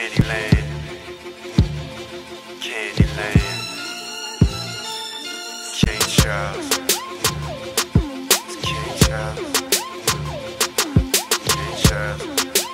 Candyland, Candyland, King Charles, it's King Charles, King Charles,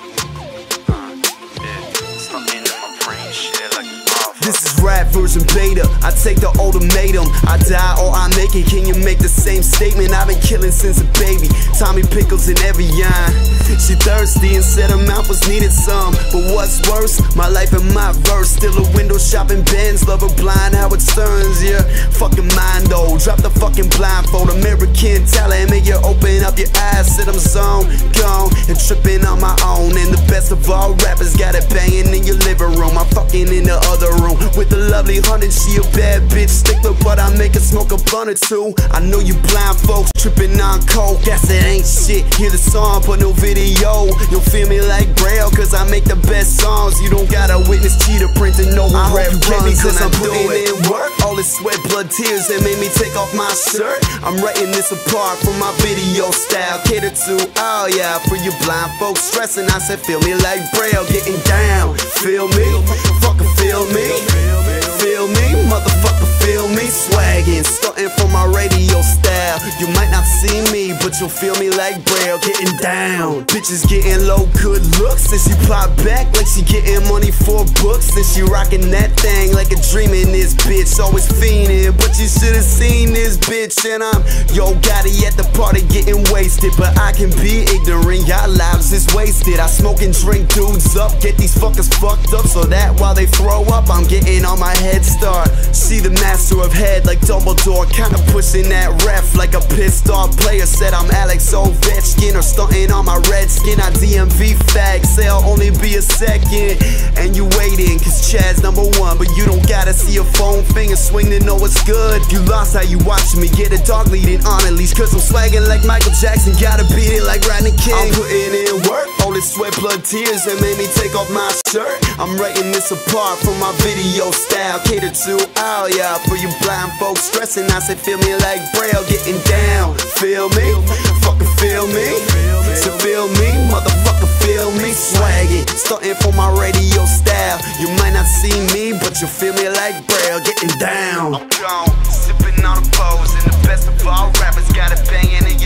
yeah, something in my brain, shit like This is rap version beta, I take the ultimatum. I die or I make it, can you make the same statement? I've been killing since a baby, Tommy Pickles in every line. She thirsty and said her mouth was needed some. But what's worse, my life and my verse. Still a window shopping Benz, love her blind Howard Stearns, yeah. Fucking mind though, drop the fucking blindfold. American talent, make you open up your eyes. Sit I'm zone, gone, and tripping on my own. And the best of all rappers got it banging in your living room. I'm fucking in the other room with the lovely honey. She a bad bitch stickler, but I make her smoke a blunt or two. I know you blind folks tripping on coke, guess it ain't shit. Hear the song but no video. You'll feel me like Braille, cause I make the best songs. You don't gotta witness cheetah print to know who rap runs. Cause I'm putting in work, all this sweat, blood, tears that made me take off my shirt. I'm writing this apart from my video style. Cater to, oh yeah, for you blind folks stressing. I said feel me like Braille, getting down. Feel me, fucking feel me. Feel me, motherfucker, feel me. Swagging, starting from my radio style. You might not see me, but you'll feel me like Braille, getting down. Bitches getting low, good looks. And she pop back like she getting money for books. And she rocking that thing like a dream in this bitch. Always fiending, but you should've seen this bitch. And I'm Yo Gotti at the party getting wasted. But I can be ignorant, y'all lives is wasted. I smoke and drink dudes up, get these fuckers fucked up, so that while they throw up, I'm getting on my head start. See the master of head like Dumbledore, kinda pushing that ref like a pissed off player. Said I'm Alex Ovechkin or stunting on my red skin. I DMV fag, say I'll only be a second. And you waiting, cause Chad's #1. But you don't gotta see your phone finger swing to know what's good. You lost how you watch me get a dog leading on at least, cause I'm swagging like Michael Jackson, gotta beat it like Rodney King. I'm putting in work, all this sweat, blood, tears that made me take off my shirt. I'm writing this apart from my video style. Cater to, oh yeah, for you blind folks stressing. I said feel me like Braille, getting down. Feel me, fucking feel me. So feel me, motherfucker, feel me. Swagging, starting from my radio style. You might not see me, but you feel me like Braille, getting down. I'm gone, sipping on a pose, and the best of all rappers got it banging in